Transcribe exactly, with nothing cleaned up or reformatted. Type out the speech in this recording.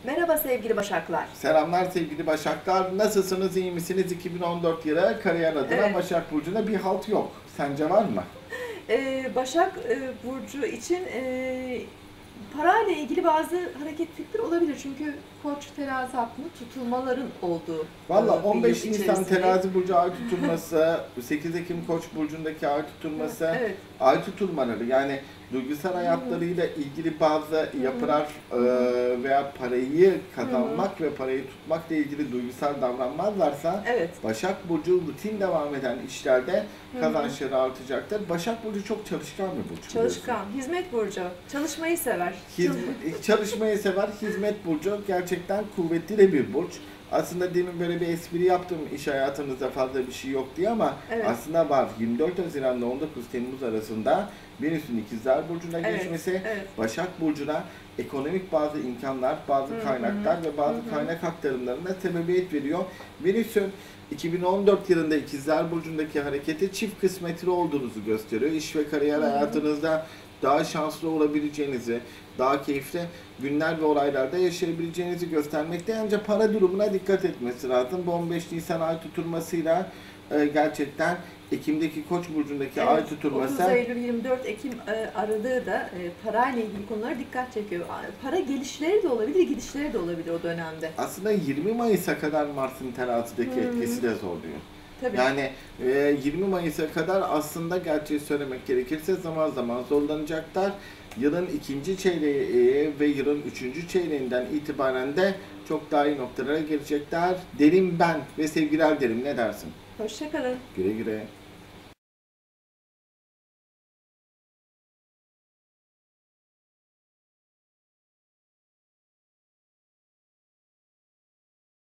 Merhaba sevgili Başaklar. Selamlar sevgili Başaklar. Nasılsınız, iyi misiniz? iki bin on dört yılı kariyer adına Evet. Başak Burcu'nda bir halt yok. Sence var mı? Ee, Başak e, Burcu için e, parayla ilgili bazı hareketlilikler olabilir. Çünkü Koç terazi hakkında tutulmaların olduğu Valla e, bir on beş yıl Nisan içerisinde. Terazi Burcu ay tutulması, sekiz Ekim Koç Burcu'ndaki ay tutulması, Evet. ay tutulmaları yani duygusal hayatlarıyla ilgili bazı yapılar e, veya parayı kazanmak ve parayı tutmakla ilgili duygusal davranmazlarsa Evet. Başak Burcu rutin devam eden işlerde kazançları artacaktır. Başak Burcu çok çalışkan bir burç. Çalışkan, hizmet burcu. Çalışmayı sever. Hiz- çalışmayı sever, hizmet burcu gerçekten kuvvetli de bir burç. Aslında demin böyle bir espri yaptım iş hayatınızda fazla bir şey yok diye ama Evet. aslında var. yirmi dört Haziran'la on dokuz Temmuz arasında Venüs'ün İkizler Burcu'na Evet, geçmesi, evet. Başak Burcu'na ekonomik bazı imkanlar, bazı Hı hı, kaynaklar ve bazı hı hı. kaynak aktarımlarına sebebiyet veriyor. Venüs'ün iki bin on dört yılında İkizler Burcu'ndaki hareketi çift kısmetli olduğunuzu gösteriyor. İş ve kariyer Hı hı. hayatınızda daha şanslı olabileceğinizi, daha keyifli günler ve olaylarda yaşayabileceğinizi göstermekte. Ancak para durumuna dikkat etmesi lazım. Bu on beş Nisan ay tutulmasıyla e, gerçekten Ekim'deki Koç burcundaki Evet, ay tutulması otuz Eylül yirmi dört Ekim e, aralığı da e, parayla ilgili konulara dikkat çekiyor. Para gelişleri de olabilir, gidişleri de olabilir o dönemde. aslında yirmi Mayıs'a kadar Mars'ın terazideki Hmm. etkisi de zorluyor. Tabii. Yani e, yirmi Mayıs'a kadar aslında gerçeği söylemek gerekirse zaman zaman zorlanacaklar. Yılın ikinci çeyreği ve yılın üçüncü çeyreğinden itibaren de çok daha iyi noktalara gelecekler. Derim ben ve sevgiler derim. Ne dersin? Hoşça kalın. Güle güle.